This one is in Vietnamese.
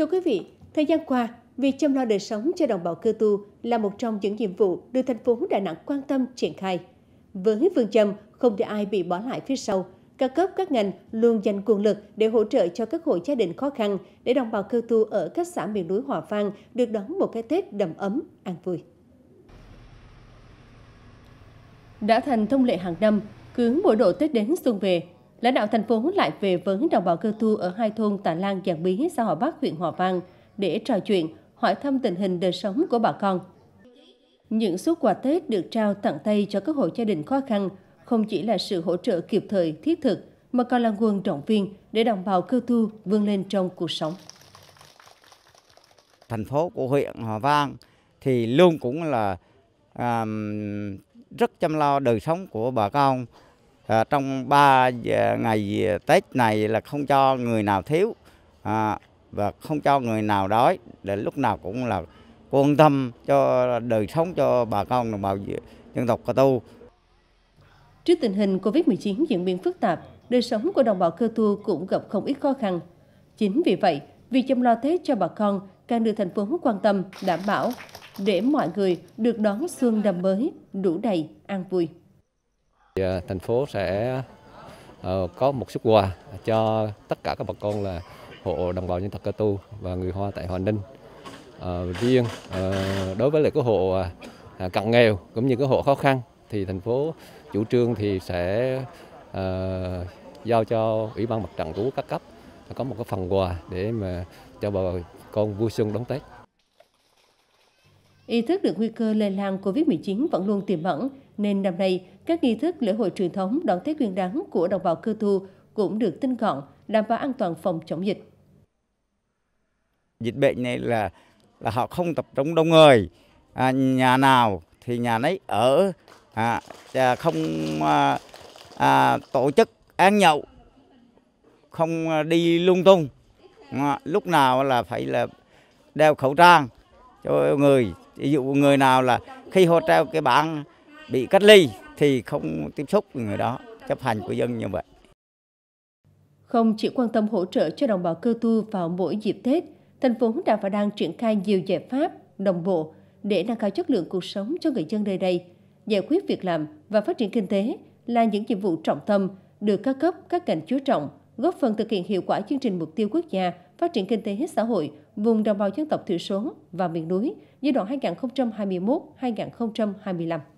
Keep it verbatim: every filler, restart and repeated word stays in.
Thưa quý vị, thời gian qua, việc chăm lo đời sống cho đồng bào cơ tu là một trong những nhiệm vụ được thành phố Đà Nẵng quan tâm triển khai. Với phương châm không để ai bị bỏ lại phía sau, các cấp các ngành luôn dành nguồn lực để hỗ trợ cho các hộ gia đình khó khăn để đồng bào cơ tu ở các xã miền núi Hòa Vang được đón một cái Tết đầm ấm, an vui. Đã thành thông lệ hàng năm, cứ mỗi độ Tết đến xuân về, lãnh đạo thành phố lại về với đồng bào cơ tu ở hai thôn Tà Lan, Giàng Bí, xã Hòa Bắc, huyện Hòa Vang để trò chuyện, hỏi thăm tình hình đời sống của bà con. Những suất quà Tết được trao tận tay cho các hộ gia đình khó khăn không chỉ là sự hỗ trợ kịp thời, thiết thực, mà còn là nguồn động viên để đồng bào cơ tu vươn lên trong cuộc sống. Thành phố của huyện Hòa Vang thì luôn cũng là à, rất chăm lo đời sống của bà con. À, trong ba ngày Tết này là không cho người nào thiếu à, và không cho người nào đói, để lúc nào cũng là quan tâm cho đời sống cho bà con đồng bào dân tộc Cơ Tu. Trước tình hình Covid mười chín diễn biến phức tạp, đời sống của đồng bào Cơ Tu cũng gặp không ít khó khăn. Chính vì vậy, việc chăm lo Tết cho bà con càng được thành phố quan tâm, đảm bảo để mọi người được đón xuân đầm mới, đủ đầy, an vui. Thành phố sẽ uh, có một suất quà cho tất cả các bà con là hộ đồng bào dân tộc Cơ Tu và người Hoa tại Hòa Ninh. Uh, riêng uh, đối với lại cái hộ uh, cận nghèo cũng như cái hộ khó khăn thì thành phố chủ trương thì sẽ uh, giao cho Ủy ban Mặt trận Tổ quốc các cấp có một cái phần quà để mà cho bà con vui xuân đón Tết. Ý thức được nguy cơ lây lan Covid mười chín vẫn luôn tiềm ẩn, nên năm nay các nghi thức lễ hội truyền thống đón Tết Nguyên đán của đồng bào Cơ Tu cũng được tinh gọn, đảm bảo an toàn phòng chống dịch. Dịch bệnh này là là họ không tập trung đông người, à, nhà nào thì nhà nấy ở, à, không à, à, tổ chức ăn nhậu, không đi lung tung, à, lúc nào là phải là đeo khẩu trang cho người. Ví dụ người nào là khi họ treo cái bảng bị cách ly thì không tiếp xúc với người đó, chấp hành của dân như vậy. Không chỉ quan tâm hỗ trợ cho đồng bào Cơ Tu vào mỗi dịp Tết, thành phố đã và đang triển khai nhiều giải pháp đồng bộ để nâng cao chất lượng cuộc sống cho người dân nơi đây. Giải quyết việc làm và phát triển kinh tế là những nhiệm vụ trọng tâm được các cấp, các ngành chú trọng, góp phần thực hiện hiệu quả chương trình mục tiêu quốc gia phát triển kinh tế xã hội vùng đồng bào dân tộc thiểu số và miền núi giai đoạn hai nghìn không trăm hai mươi mốt đến hai nghìn không trăm hai mươi lăm.